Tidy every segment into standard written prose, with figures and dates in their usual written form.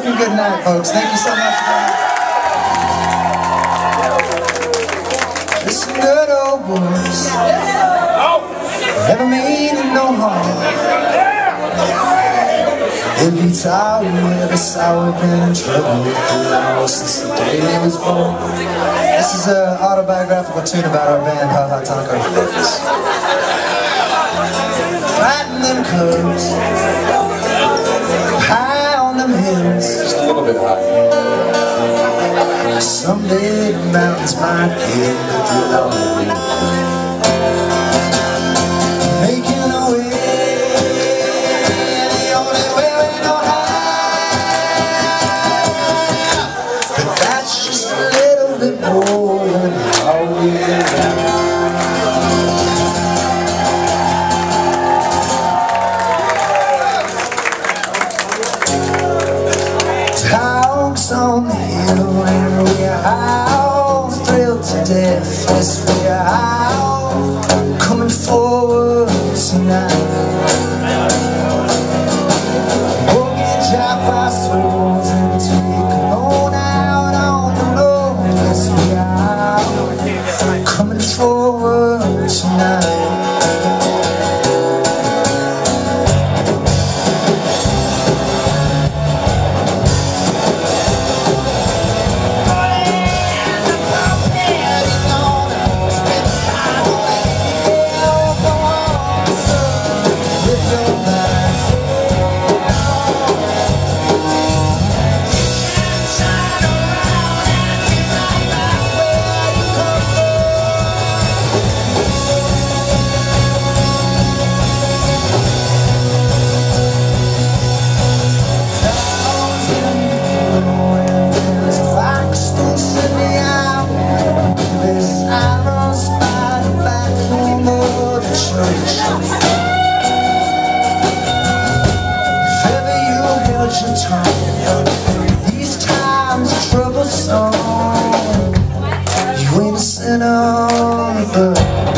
fucking good night, folks. Thank you so much. Listen, good old boys, never meaning no harm. Every time we ever saw we've been in trouble since the day he was born. This is an autobiographical tune about our band, Ha Ha Tonka. Fighting them cubs, high on them hills. Just a little bit high. Someday the mountains might get lonely. Making a way, the only way we know how. But that's just a little bit more than all we have. Dogs on the hill, and we are all thrilled to death. Yes, we are all coming forward tonight. Mortgage off our souls and take them on out on the road. Yes, we are all coming forward tonight. These times are troublesome. You ain't a sinner, but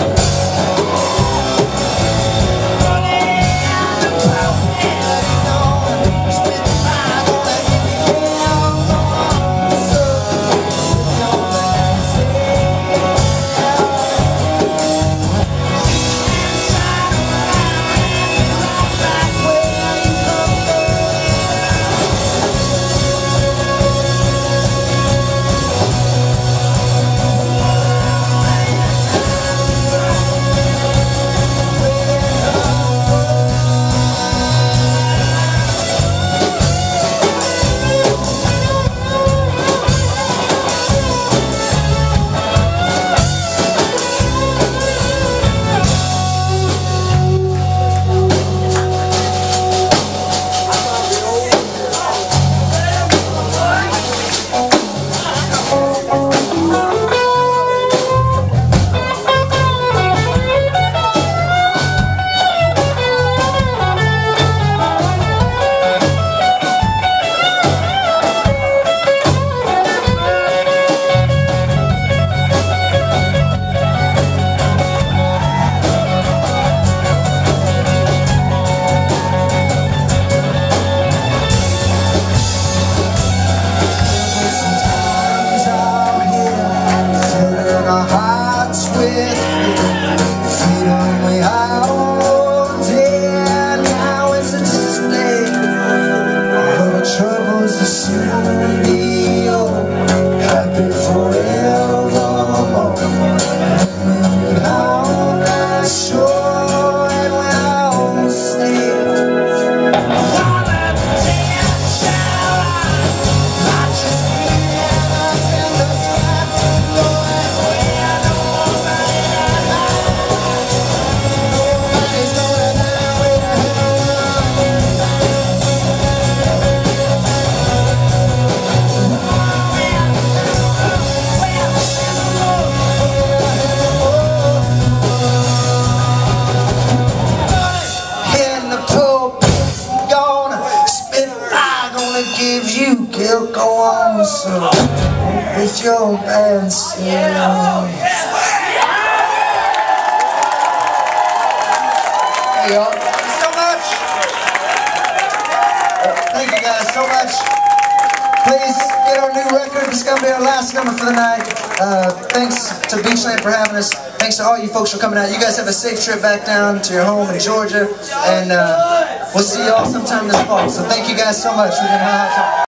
go on, so with your band sing. Hey y'all, thank you so much. Thank you guys so much. record. This is going to be our last number for the night. Thanks to Beachland for having us. Thanks to all you folks for coming out. You guys have a safe trip back down to your home in Georgia. And we'll see you all sometime this fall. So thank you guys so much. We've been Ha Ha Tonka.